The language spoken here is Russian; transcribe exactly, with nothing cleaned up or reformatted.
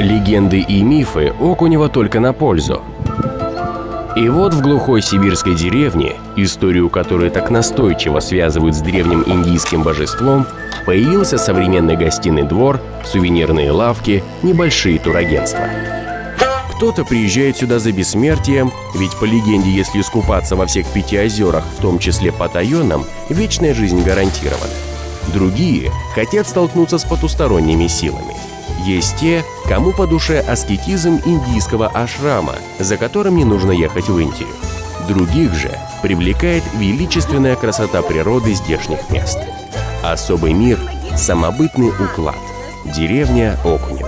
Легенды и мифы Окунева только на пользу. И вот в глухой сибирской деревне, историю которой так настойчиво связывают с древним индийским божеством, появился современный гостиный двор, сувенирные лавки, небольшие турагентства. Кто-то приезжает сюда за бессмертием, ведь по легенде, если искупаться во всех пяти озерах, в том числе потаенном, вечная жизнь гарантирована. Другие хотят столкнуться с потусторонними силами. Есть те, кому по душе аскетизм индийского ашрама, за которым не нужно ехать в Индию. Других же привлекает величественная красота природы здешних мест. Особый мир – самобытный уклад. Деревня Окунево.